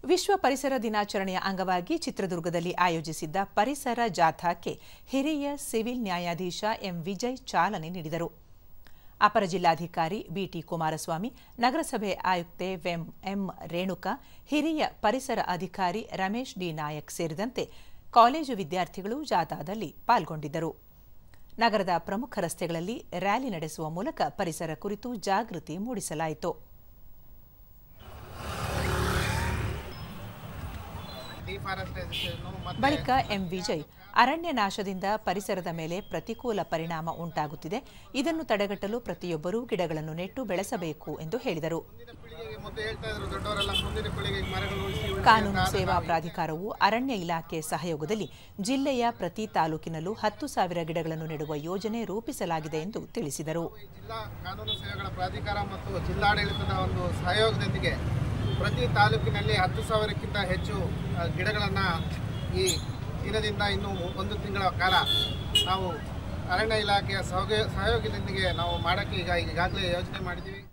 ವಿಶ್ವ ಪರಿಸರ ದಿನಾಚರಣೆಯ ಅಂಗವಾಗಿ ಚಿತ್ರದುರ್ಗದಲ್ಲಿ ಆಯೋಜಿಸಿದ್ದ ಪರಿಸರ ಜಾಥಾಕ್ಕೆ ಹಿರಿಯ ಸಿವಿಲ್ ನ್ಯಾಯಾಧೀಶ ಎಂ ವಿಜಯ್ ಚಾಲನೆ ನೀಡಿದರು. ಅಪರ ಜಿಲ್ಲಾಧಿಕಾರಿ ಬಿಟಿ ಕುಮಾರಸ್ವಾಮಿ, ನಗರಸಭೆ ಆಯುಕ್ತೆ ಎಂ ರೇಣುಕಾ, ಹಿರಿಯ ಪರಿಸರ ಅಧಿಕಾರಿ ರಮೇಶ್ ಡಿ ನಾಯಕ್ ಸೇರಿದಂತೆ ಕಾಲೇಜು ವಿದ್ಯಾರ್ಥಿಗಳು ಜಾಥಾದಲ್ಲಿ ಪಾಲ್ಗೊಂಡಿದ್ದರು. ನಗರದ ಪ್ರಮುಖ ರಸ್ತೆಗಳಲ್ಲಿ ರ್ಯಾಲಿ ನಡೆಸುವ ಮೂಲಕ ಪರಿಸರ ಕುರಿತು ಜಾಗೃತಿ ಮೂಡಿಸಲಾಯಿತು. ಬಳಿಕ ಎಂ ವಿಜಯ್, ಅರಣ್ಯ ನಾಶದಿಂದ ಪರಿಸರದ ಮೇಲೆ ಪ್ರತಿಕೂಲ ಪರಿಣಾಮ ಉಂಟಾಗುತ್ತಿದೆ. ಇದನ್ನು ತಡೆಗಟ್ಟಲು ಪ್ರತಿಯೊಬ್ಬರೂ ಗಿಡಗಳನ್ನು ನೆಟ್ಟು ಬೆಳೆಸಬೇಕು ಎಂದು ಹೇಳಿದರು. ಕಾನೂನು ಸೇವಾ ಪ್ರಾಧಿಕಾರವು ಅರಣ್ಯ ಇಲಾಖೆ ಸಹಯೋಗದಲ್ಲಿ ಜಿಲ್ಲೆಯ ಪ್ರತಿ ತಾಲೂಕಿನಲ್ಲೂ 10,000 ಗಿಡಗಳನ್ನು ನೆಡುವ ಯೋಜನೆ ರೂಪಿಸಲಾಗಿದೆ ಎಂದು ತಿಳಿಸಿದರು. ಜಿಲ್ಲಾ ಕಾನೂನು ಸೇವೆಗಳ ಪ್ರಾಧಿಕಾರ ಮತ್ತು ಜಿಲ್ಲಾಡಳಿತದ ಒಂದು ಸಹಯೋಗದೊಂದಿಗೆ ಪ್ರತಿ ತಾಲೂಕಿನಲ್ಲಿ 10,000ಕ್ಕಿಂತ ಹೆಚ್ಚು ಗಿಡಗಳನ್ನು ಈ ದಿನದಿಂದ ಇನ್ನೂ 1 ತಿಂಗಳ ಕಾಲ ನಾವು ಅರಣ್ಯ ಇಲಾಖೆಯ ಸಹಯೋಗದೊಂದಿಗೆ ನಾವು ಮಾಡೋಕ್ಕೆ ಈಗಾಗಲೇ ಯೋಚನೆ ಮಾಡಿದ್ದೀವಿ.